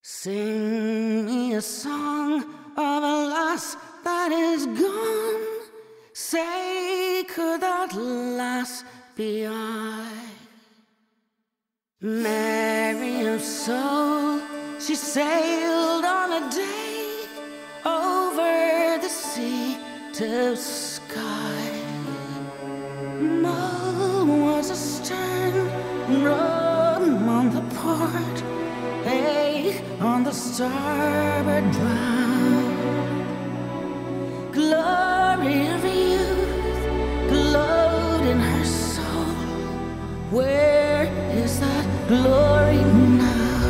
Sing me a song of a lass that is gone. Say, could that lass be I? Mary of soul, she sailed on a day over the sea to Skye. Mull was astern, rum on the port, hey, on the starboard bow. Glory of youth glowed in her soul. Where is that glory now?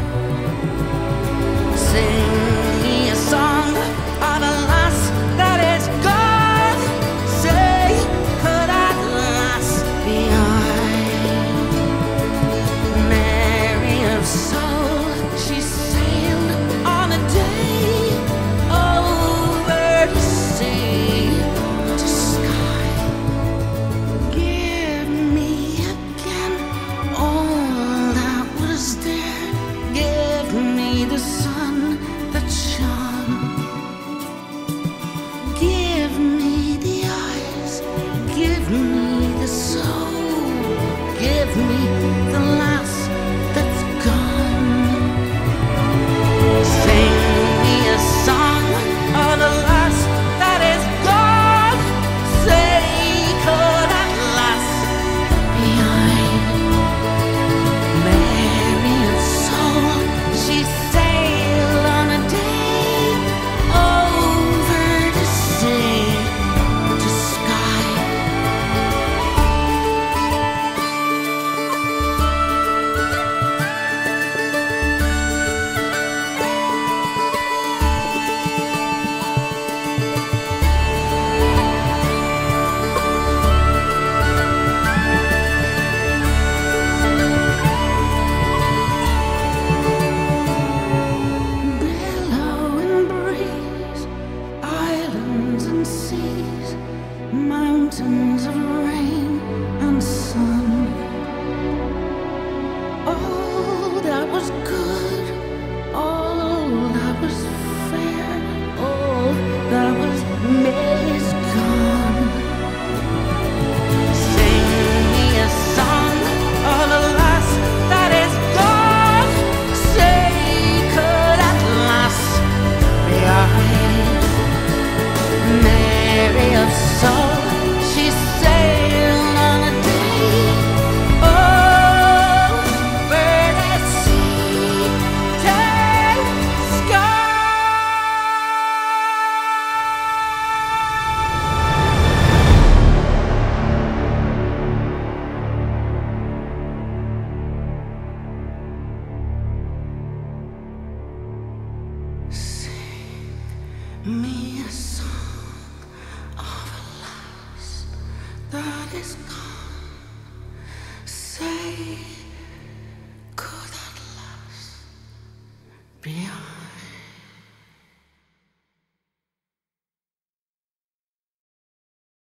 Sing me a song of a lass that is gone. Say, could that lass be I? Mary of soul, she sailed on a day over the sea to Skye. Give me again all that was there. Give me the sun that shone. Give me the eyes. Give me the soul. Give me the lass that's gone. Sing me a song of a lass that is gone. Say, could that lass be I? Mary of soul, she sailed on a day over the sea to Skye. Billow and breeze, islands and seas, mountains of rain and sun. All that was good, all that was fair, all that was made is gone. Sing me a song of a lass that is gone. Say, could that lass be I? Mary of soul, she sailed on a day over the sea to Skye. Sing me a song of a lass that is gone. Say,